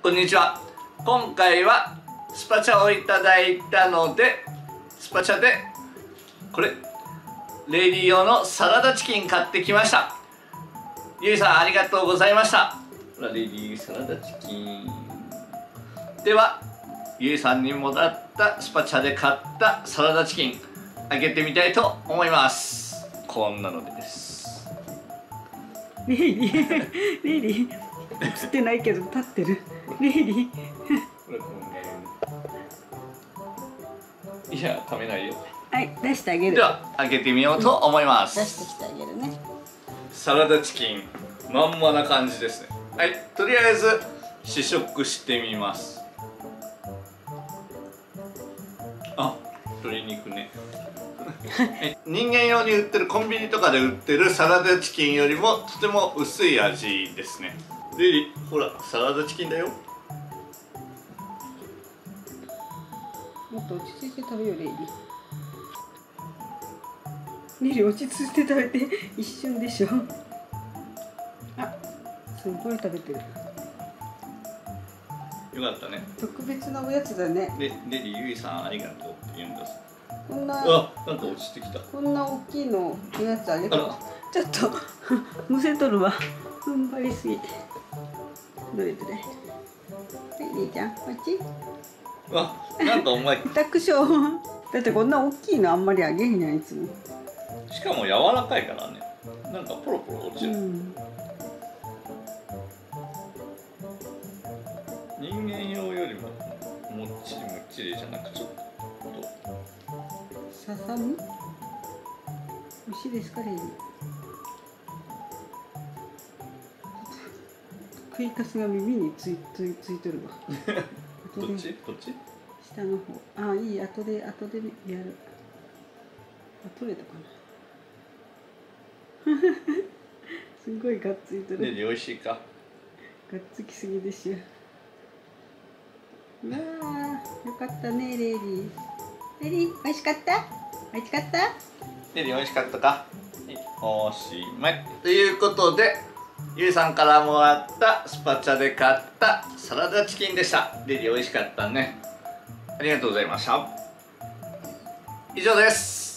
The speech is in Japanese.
こんにちは。今回はスパチャをいただいたので、スパチャでこれレディ用のサラダチキン買ってきました。ゆいさんありがとうございました。レディサラダチキンでは、ゆいさんにもらったスパチャで買ったサラダチキン開けてみたいと思います。こんなのです。 レイリーレイリー映ってないけど立ってる。レイリーいや、食べないよ。 はい、出してあげる。 では開けてみようと思います。 出してきてあげるね。 サラダチキンまんまな感じですね。はい、とりあえず試食してみます。あ、鶏肉ね人間用に売ってる、コンビニとかで売ってるサラダチキンよりもとても薄い味ですね。レリ、ほらサラダチキンだよ。 もっと落ち着いて食べよう、レイリー。レイリー落ち着いて食べて一瞬でしょ。あ、すごい食べてる。 よかったね。 特別なおやつだね。 レリ、ゆいさんありがとうって言うんです。 こんな、 あ、なんか落ちてきた。 こんな大きいのおやつあげた。ちょっとむせとるわ。踏ん張りすぎて。どれどれ。はい、レイちゃん、こっち。 あ、なんかお前下手くしょ。だってこんな大きいのあんまりあげへんやん、いつも。 しかも柔らかいからね。なんかポロポロ落ちる。人間用よりももっちりもっちりじゃなくちょっとささみ。美味しいですか、レイリー。食いかすが耳についとるわ。 どっちどっち？ 下の方。あ、いい、後でやる。あ、取れたかな。すごいがっついてる。 レリ美味しいか？ がっつきすぎでしょ。うわー、よかったね、レイリー。レイリー、美味しかった？美味しかった？ レリ美味しかったか？おしまい。ということで、ゆいさんからもらったスパチャで買ったサラダチキンでした。レリ美味しかったね。ありがとうございました。以上です。